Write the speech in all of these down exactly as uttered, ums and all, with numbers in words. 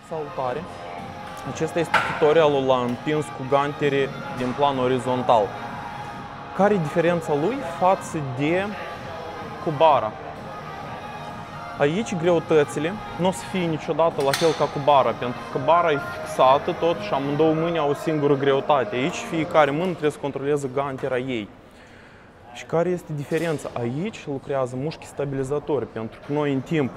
Salutare! Acesta este tutorialul la împins cu gantere din plan orizontal. Care e diferența lui față de cu bara? Aici greutățile nu o să fie niciodată la fel ca cu bara, pentru că bara e fixată tot și amândouă mâini au o singură greutate. Aici fiecare mână trebuie să controleze gantera ei. Și care este diferența? Aici lucrează mușchi stabilizatori, pentru că noi în timp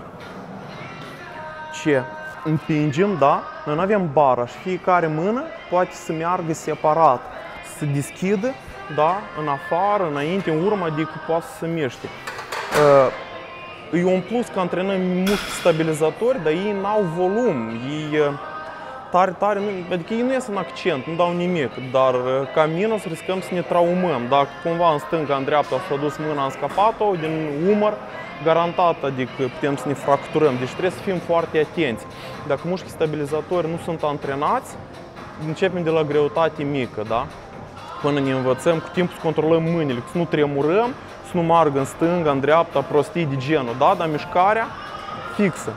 ce împingem, da, noi nu avem bara și fiecare mână poate să meargă separat, să se deschidă, da, în afară, înainte, în urmă, adică poate să se miște. E un plus că antrenăm mușchi stabilizatori, dar ei n-au volum, ei tare, tare, adică ei nu ies în accent, nu dau nimic, dar ca minus riscăm să ne traumăm. Dacă cumva în stânga, în dreapta s-a dus mâna, am scăpat-o, din umăr, garantat, adică putem să ne fracturăm, deci trebuie să fim foarte atenți. Dacă mușchii stabilizatori nu sunt antrenați, începem de la greutate mică, da? Până ne învățăm, cu timpul să controlăm mâinile, să nu tremurăm, să nu margă în stânga, în dreapta, prostii de genul, da? Dar mișcarea fixă.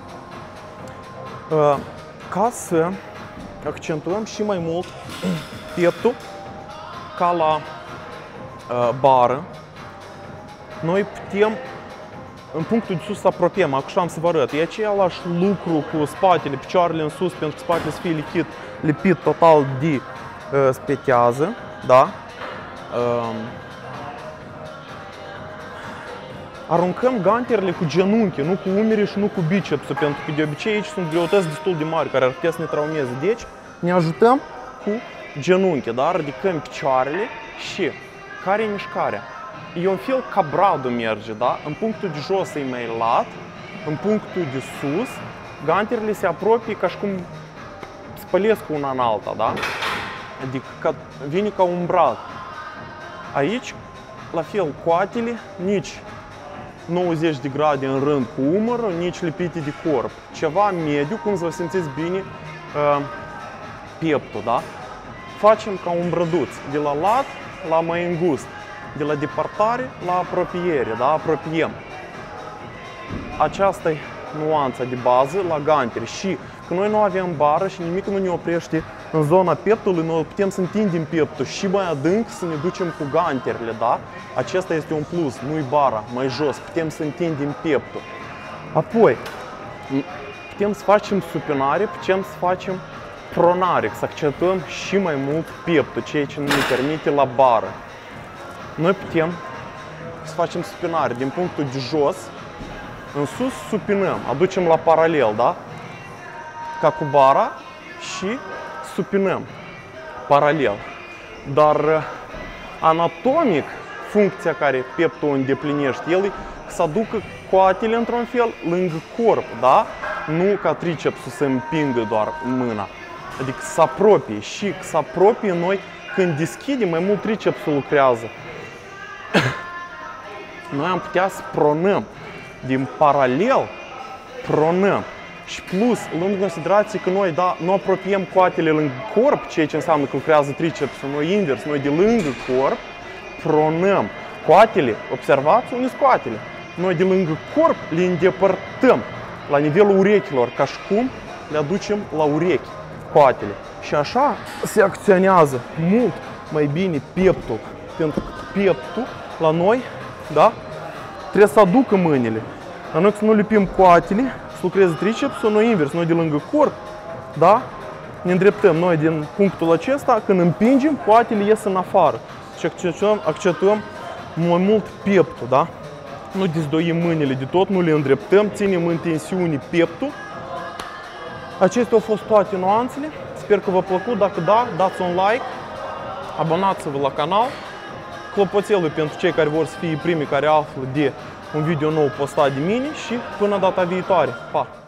Ca să accentuăm și mai mult pieptul, ca la bară, noi putem în punctul de sus să apropiem, așa am să vă arăt. E același lucru cu spatele, picioarele în sus, pentru că spatele să fie lipit, lipit total de uh, spetează, da? Uh, aruncăm ganterele cu genunchi, nu cu umerii și nu cu bicepsul, pentru că de obicei aici sunt greutăți destul de mari care ar putea să ne traumeze. Deci ne ajutăm cu genunchi, da? Ridicăm picioarele și care e mișcarea? E un fel ca bradul merge, da? În punctul de jos e mai lat, în punctul de sus, ganterele se apropie ca și cum spălesc una în alta, da? Adică ca, vine ca un brad. Aici, la fel, coatele, nici nouăzeci de grade în rând cu umărul, nici lipite de corp. Ceva mediu, cum să vă simțiți bine uh, pieptul, da? Facem ca un brăduț, de la lat la mai îngust. De la departare la apropiere, da? Apropiem. Aceasta e nuanța de bază la gantere și că noi nu avem bară și nimic nu ne oprește în zona pieptului, noi putem să întindem pieptul și mai adânc să ne ducem cu ganterele, da? Acesta este un plus, nu-i bara, mai jos, putem să întindem pieptul. Apoi, putem să facem supinare, putem să facem pronare, să accentuăm și mai mult pieptul, ceea ce nu ne permite la bară. Noi putem să facem supinare din punctul de jos, în sus supinăm, aducem la paralel, da? Ca cu bara și supinăm paralel. Dar anatomic, funcția care pieptul o îndeplinește, el e să aducă coatele într-un fel lângă corp, da? Nu ca tricepsul să împingă doar mâna, adică să apropie și să apropie noi când deschidem, mai mult tricepsul lucrează. Noi am putea să pronăm din paralel, pronăm și plus, luând în considerație că noi da, nu apropiem coatele lângă corp, ceea ce înseamnă că lucrează tricepsul, noi invers, noi de lângă corp pronăm coatele, observați unde sunt coatele, noi de lângă corp le îndepărtăm la nivelul urechilor, ca și cum le aducem la urechi coatele și așa se acționează mult mai bine pieptul, pentru că pieptul la noi, da, trebuie să aducă mâinile. La noi să nu lipim coatele, să lucreze tricepsul, noi invers, noi de lângă corp, da, ne îndreptăm noi din punctul acesta, când împingem, coatele ies în afară și accentuăm, accentuăm mai mult pieptul, da? Nu dezdoim mâinile de tot, nu le îndreptăm, ținem în tensiune pieptul. Acestea au fost toate nuanțele, sper că v-a plăcut, dacă da, dați un like, abonați-vă la canal, clopoțelul pentru cei care vor să fie primii care află de un video nou postat de mine și până data viitoare. Pa!